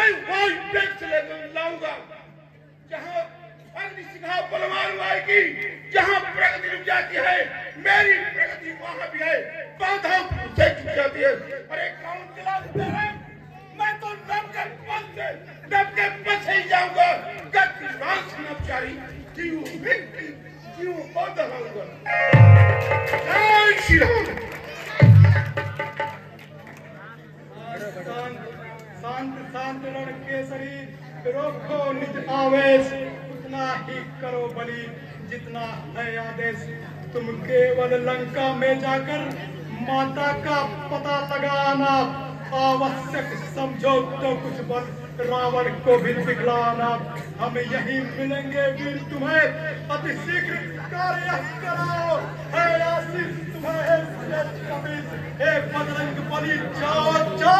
वही देश लेकर लाऊंगा जहाँ सिंघा बलवान आएगी, जहाँ प्रगति रुक जाती है मेरी प्रगति वहाँ भी है, बाधा से चुक जाती है। अरे कौन चला देते हैं? मैं तो नब के पस ही जाऊंगा, गति रास नवचारी जीव बंद होगा। जय श्री राम। शांत शांत रण केसरी, रोको निज आवेश, उतना ही करो बलि जितना है आदेश। तुम केवल लंका में जाकर माता का पता लगाना, आवश्यक समझो तो कुछ बल रावण को भी दिखलाना। हम यही मिलेंगे वीर तुम्हें, अति शीघ्र कार्य कराओ। है आशीष तुम्हें हे बजरंग बली, जाओ जाओ।